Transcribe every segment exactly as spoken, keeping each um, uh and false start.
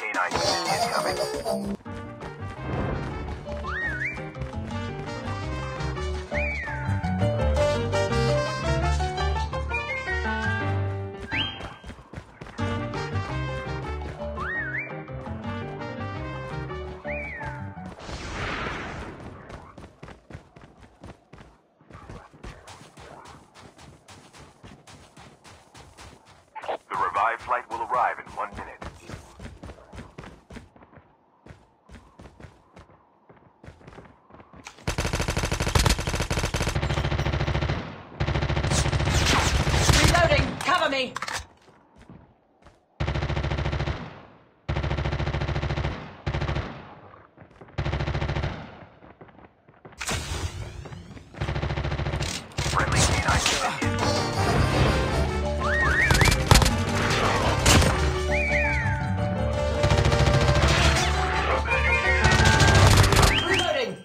canine unit incoming. The revived flight will arrive in one minute. Reloading! Cover me! Friendly canine unit incoming. Reloading!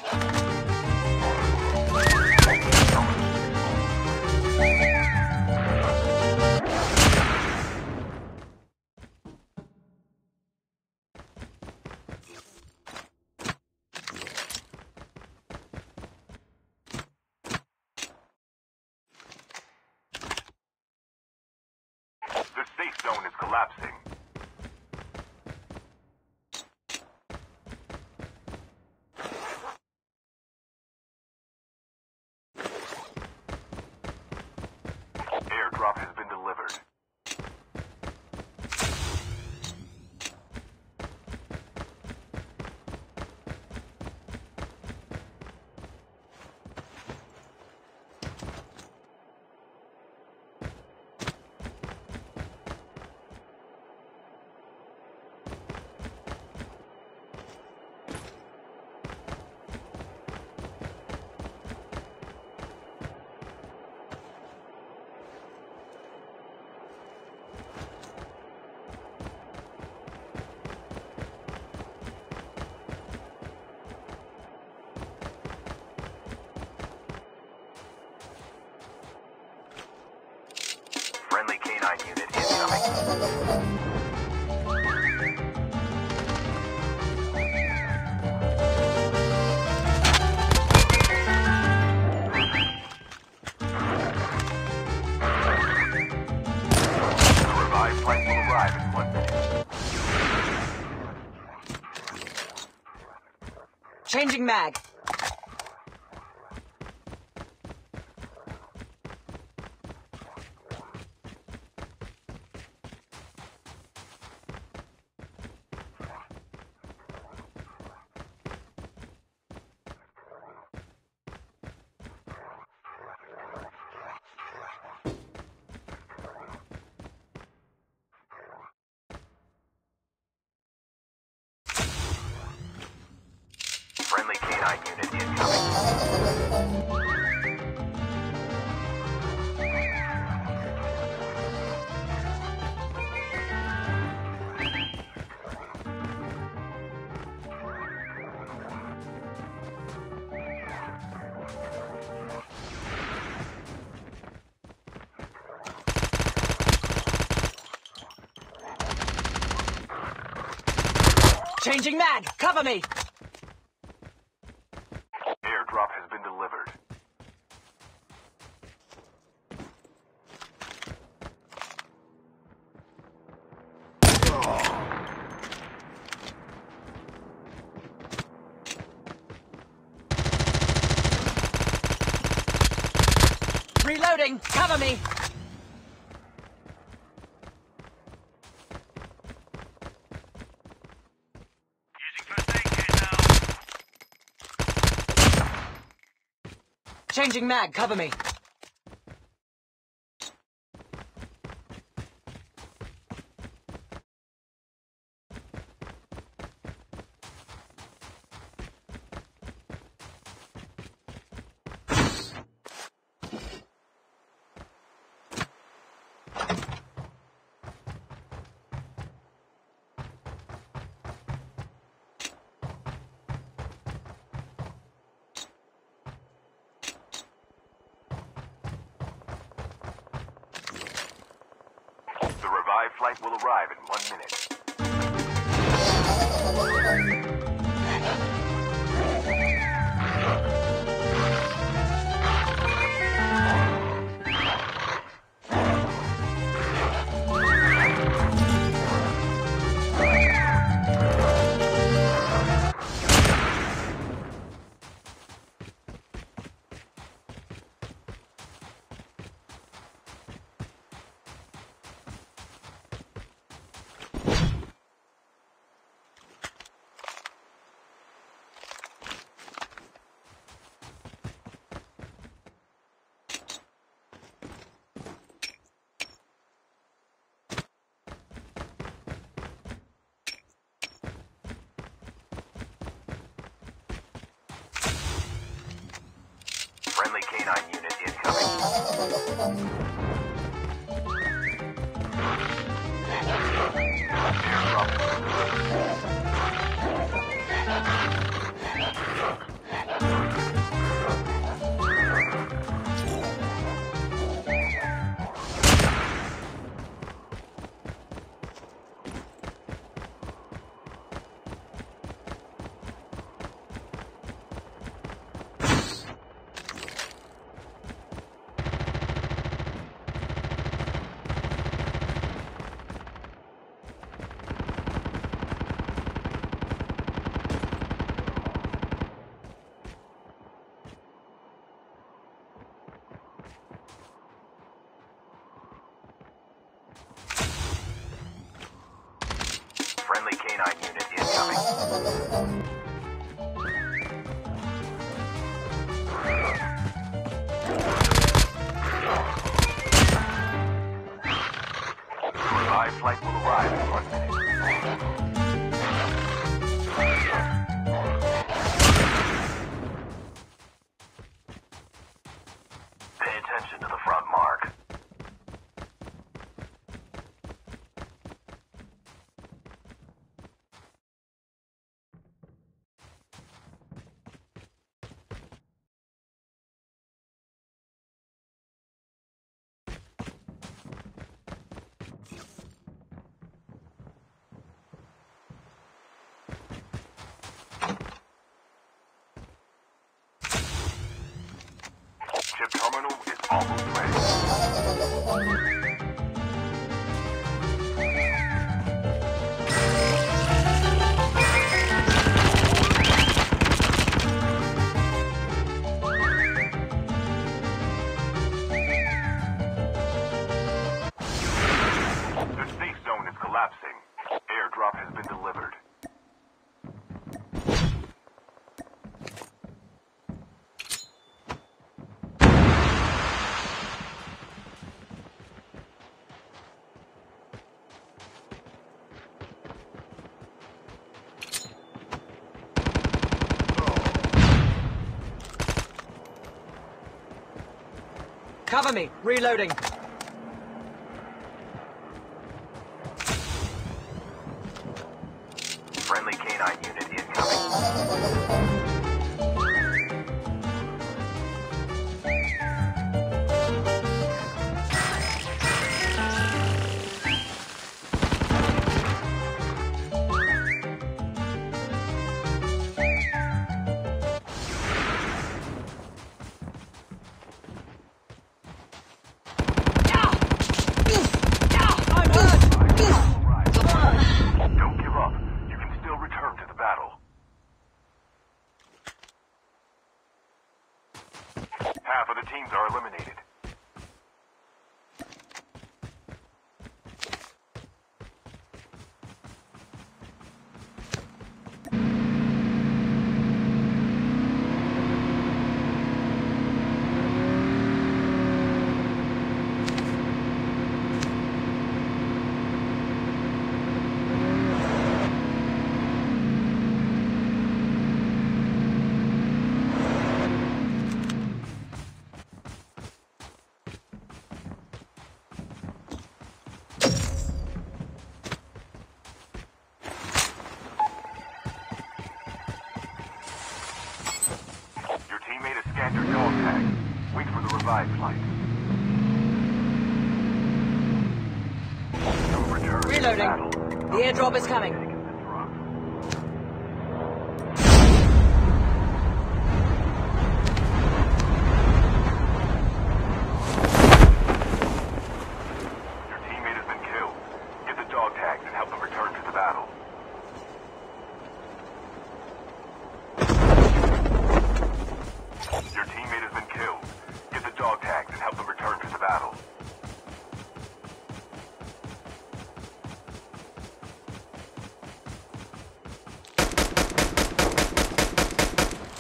The safe zone is collapsing. Airdrop has been delivered. Friendly canine unit incoming. The revived flight will arrive in one minute. Changing mag. Friendly canine unit incoming. Changing mag. Cover me! Airdrop has been delivered. Reloading! Cover me! Changing mag, cover me. The revived flight will arrive in one minute. Friendly canine unit incoming. Friendly canine unit incoming. Revived flight will arrive in one minute. Pay attention to the front mark. Chip terminal is almost ready. The safe zone is collapsing. Airdrop has been delivered. Cover me. Reloading. Friendly canine unit incoming. Don't give up. You can still return to the battle. Half of the teams are eliminated. Your teammate has scanned your dog tag. Wait for the revived flight. You'll return to the Reloading. battle. The airdrop is coming. Taking the drop.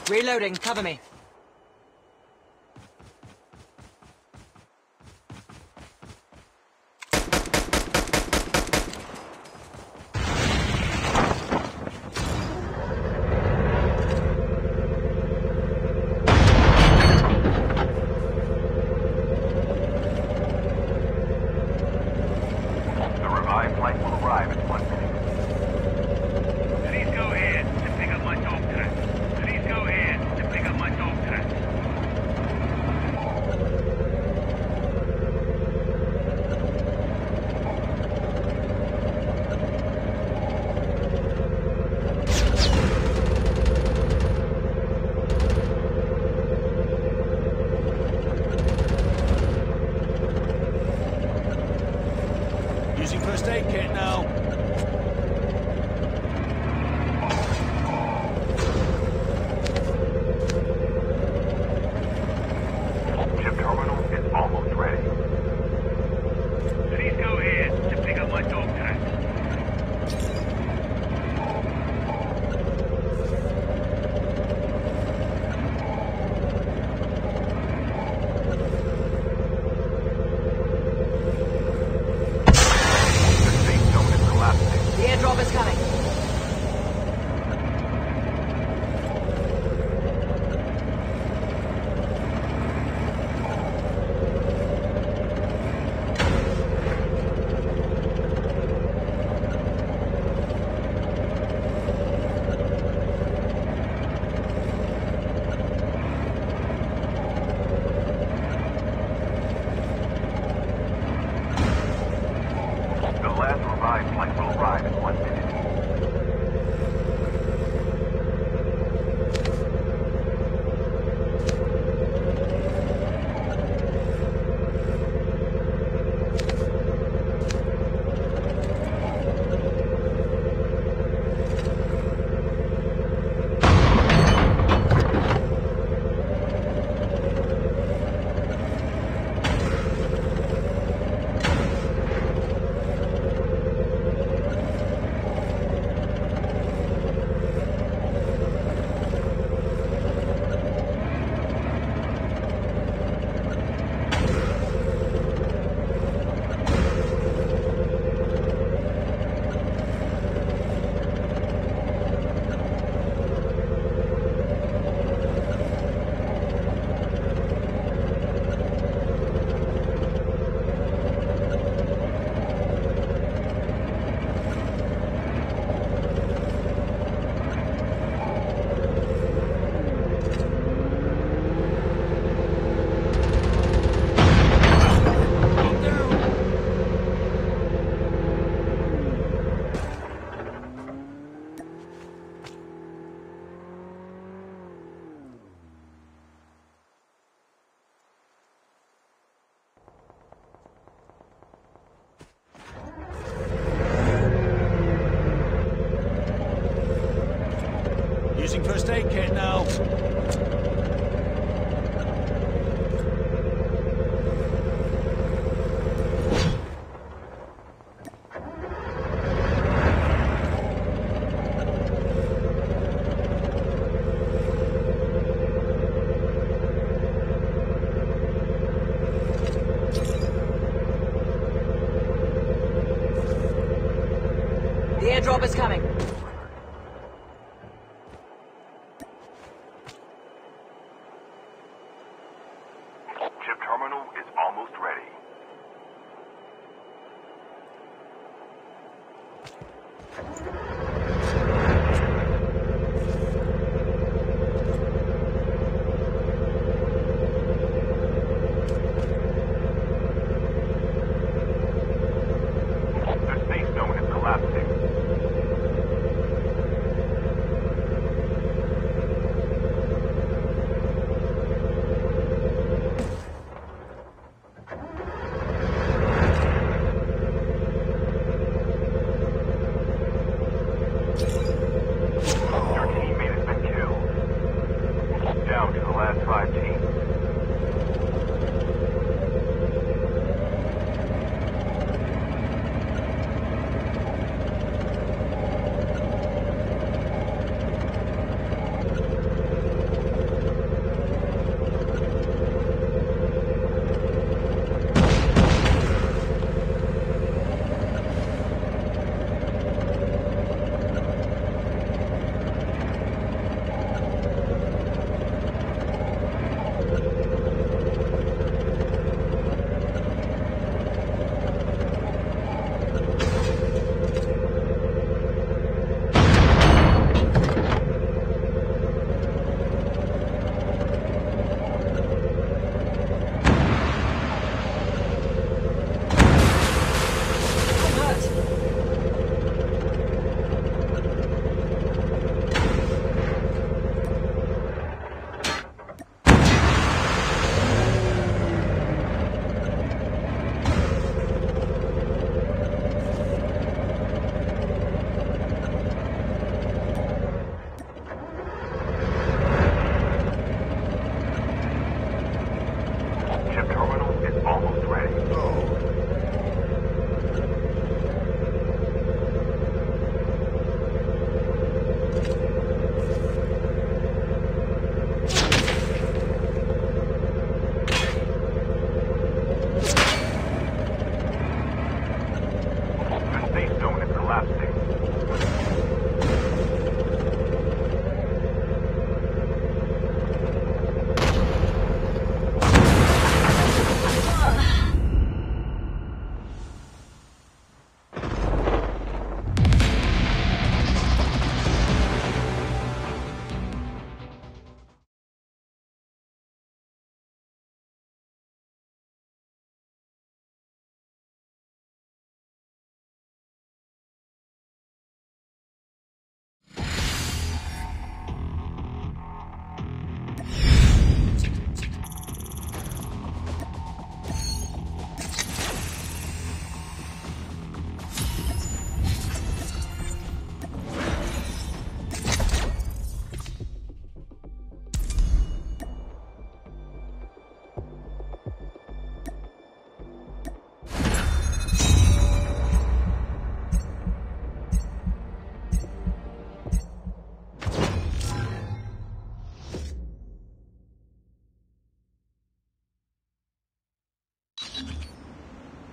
Reloading. Cover me. The revived flight will arrive in one minute. Please go ahead to pick up my dog track. Please go ahead to pick up my dog track. Using first aid kit now. Chip terminal is almost ready. Please go ahead to pick up my dog track. The safe zone is collapsing. The airdrop is coming. The last revived flight will arrive in one minute. Using first aid kit now. The airdrop is coming. Chip terminal is almost ready. The safe zone is collapsing.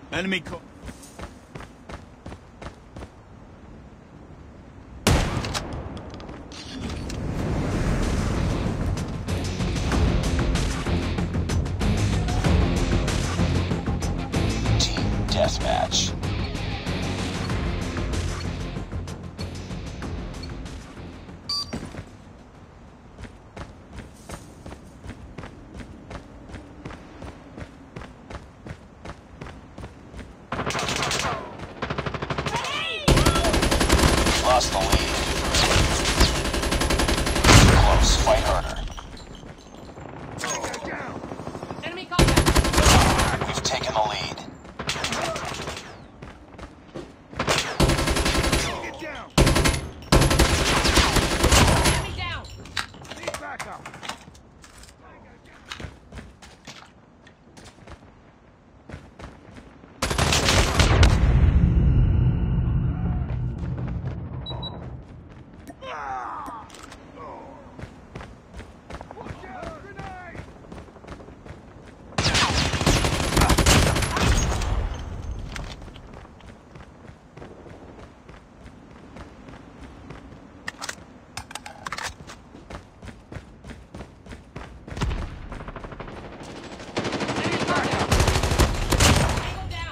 Enemy co- Team Deathmatch. Lost the lead. Close, fight harder. Enemy contact! We've taken the lead. Enemy down! Enemy contact! Tango down!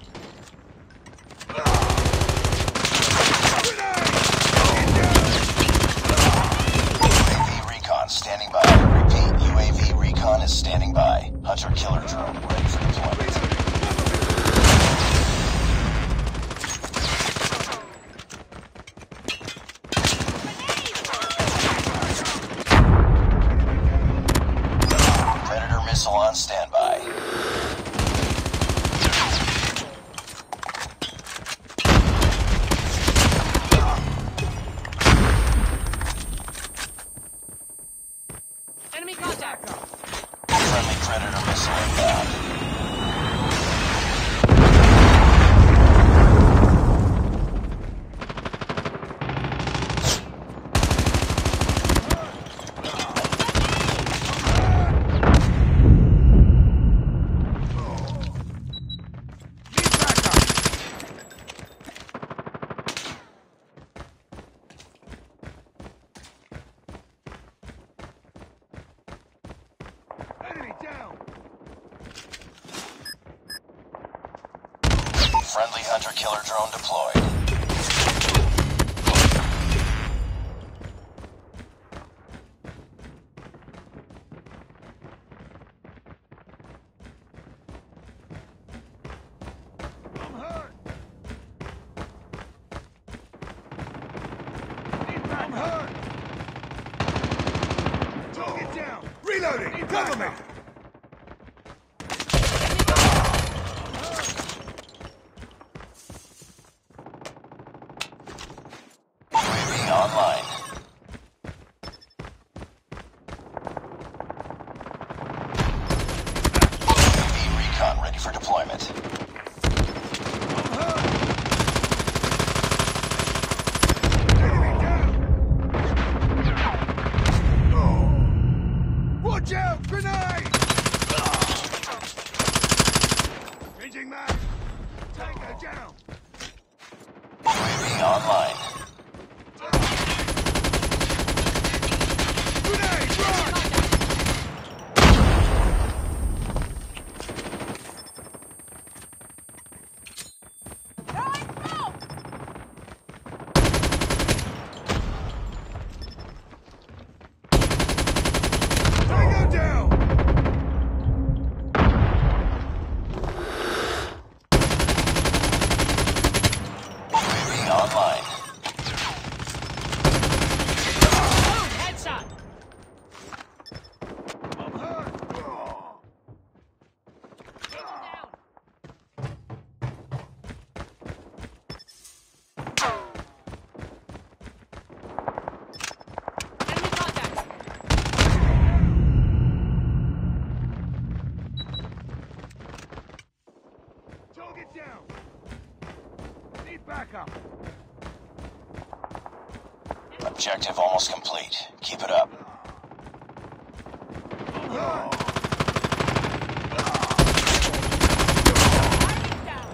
U A V recon standing by. Repeat, U A V recon is standing by. Hunter-killer drone ready for deployment. Predator missile on standby. Enemy contact! Friendly Predator missile inbound. Friendly hunter-killer drone deployed. Reloading! Cover me! U A V online. U A V recon ready for deployment. Watch out! Grenade! Changing mag! Tango down! U A V online. Grenade! Run! Tango down! U A V online. Boom! Headshot! I'm hurt! Tango down! Enemy contact! Target down! Need backup! Objective almost complete. Keep it up. I'm hurt! Target down!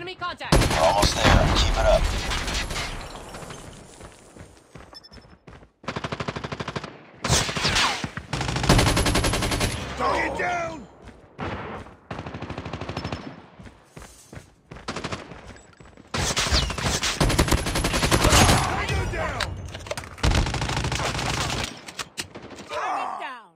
Enemy contact. We're almost there. Keep it up. Target down! Tango down! Target down.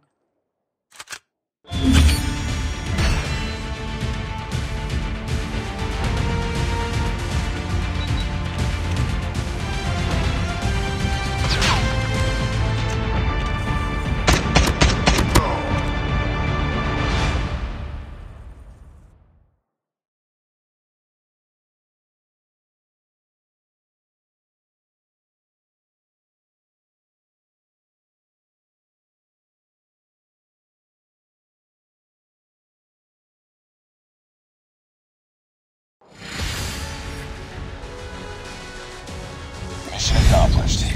Mission accomplished.